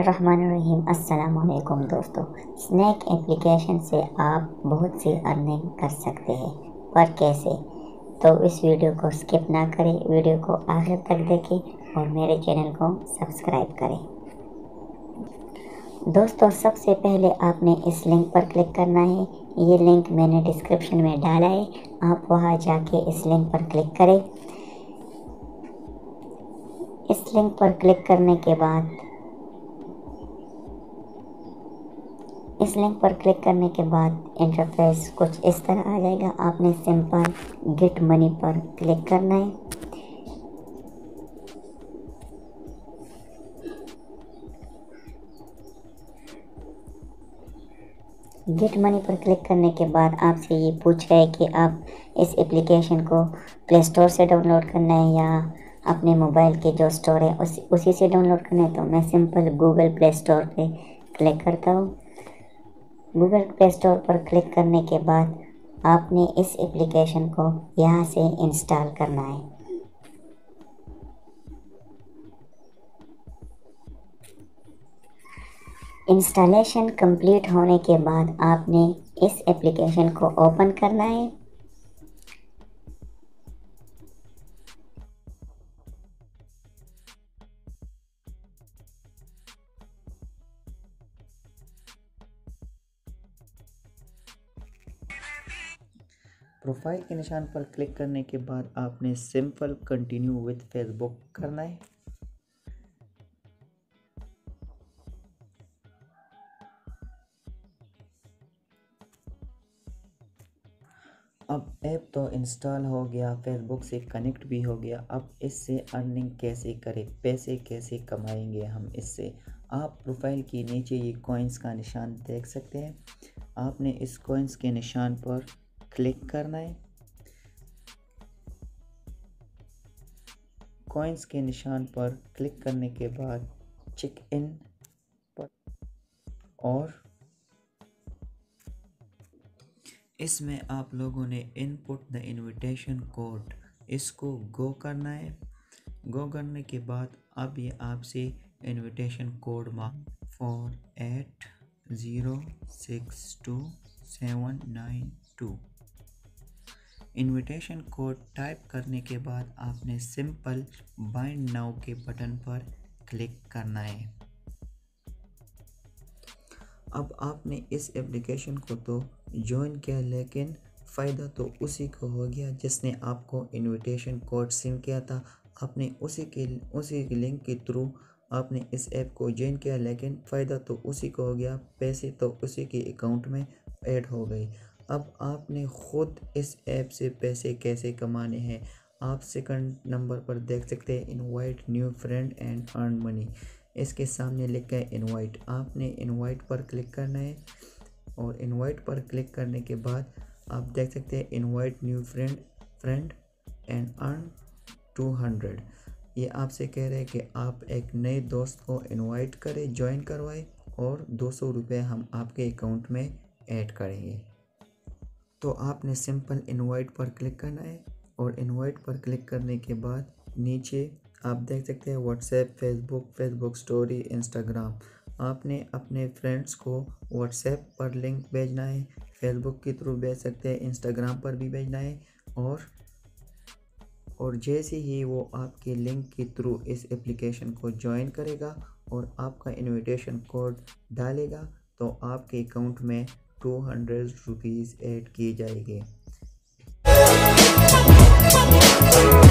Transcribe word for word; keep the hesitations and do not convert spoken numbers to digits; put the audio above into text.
बिस्मिल्लाहिर्रहमानिर्रहीम। अस्सलाम वालेकुम दोस्तों। स्नैक एप्लीकेशन से आप बहुत सी अर्निंग कर सकते हैं, पर कैसे? तो इस वीडियो को स्किप ना करें, वीडियो को आखिर तक देखें और मेरे चैनल को सब्सक्राइब करें। दोस्तों, सबसे पहले आपने इस लिंक पर क्लिक करना है। ये लिंक मैंने डिस्क्रिप्शन में डाला है, आप वहां जाके इस लिंक पर क्लिक करें। इस लिंक पर क्लिक करने के बाद इस लिंक पर क्लिक करने के बाद इंटरफेस कुछ इस तरह आ जाएगा। आपने सिंपल गेट मनी पर क्लिक करना है। गेट मनी पर क्लिक करने के बाद आपसे ये पूछ रहा है कि आप इस एप्लीकेशन को प्ले स्टोर से डाउनलोड करना है या अपने मोबाइल के जो स्टोर है उसी उसी से डाउनलोड करना है। तो मैं सिंपल गूगल प्ले स्टोर पे क्लिक करता हूँ। गूगल प्ले स्टोर पर क्लिक करने के बाद आपने इस एप्लीकेशन को यहाँ से इंस्टॉल करना है। इंस्टॉलेशन कंप्लीट होने के बाद आपने इस एप्लीकेशन को ओपन करना है। प्रोफाइल के निशान पर क्लिक करने के बाद आपने सिंपल कंटिन्यू विद फेसबुक करना है। अब ऐप तो इंस्टॉल हो गया, फेसबुक से कनेक्ट भी हो गया। अब इससे अर्निंग कैसे करें, पैसे कैसे कमाएंगे हम इससे? आप प्रोफाइल के नीचे ये कॉइन्स का निशान देख सकते हैं। आपने इस कॉइन्स के निशान पर क्लिक करना है। कॉइन्स के निशान पर क्लिक करने के बाद चेक इन पर और इसमें आप लोगों ने इनपुट द इनविटेशन कोड, इसको गो करना है। गो करने के बाद अब ये आपसे इनविटेशन कोड मांग four eight zero six two seven nine two. Invitation code type करने के बाद आपने सिंपल बाइंड नाउ के बटन पर क्लिक करना है। अब आपने इस एप्लीकेशन को तो ज्वाइन किया, लेकिन फ़ायदा तो उसी को हो गया जिसने आपको इनविटेशन कोड सेंड किया था। आपने उसी के उसी लिंक के थ्रू आपने इस ऐप को ज्वाइन किया, लेकिन फ़ायदा तो उसी को हो गया, पैसे तो उसी के अकाउंट में ऐड हो गई। अब आपने ख़ुद इस ऐप से पैसे कैसे कमाने हैं, आप सेकंड नंबर पर देख सकते हैं invite new friend and earn money. इसके सामने लिखा है इनवाइट। आपने इनवाइट पर क्लिक करना है और इनवाइट पर क्लिक करने के बाद आप देख सकते हैं invite new friend friend and earn two hundred. ये आपसे कह रहे हैं कि आप एक नए दोस्त को इनवाइट करें, ज्वाइन करवाएं और दो सौ रुपये हम आपके अकाउंट में ऐड करेंगे। तो आपने सिंपल इनवाइट पर क्लिक करना है और इनवाइट पर क्लिक करने के बाद नीचे आप देख सकते हैं WhatsApp, Facebook, Facebook story, Instagram. आपने अपने फ्रेंड्स को व्हाट्सएप पर लिंक भेजना है, फेसबुक के थ्रू भेज सकते हैं, इंस्टाग्राम पर भी भेजना है और और जैसे ही वो आपके लिंक के थ्रू इस एप्लीकेशन को ज्वाइन करेगा और आपका इनविटेशन कोड डालेगा तो आपके अकाउंट में टू हंड्रेड रुपीज़ ऐड किए जाएंगे।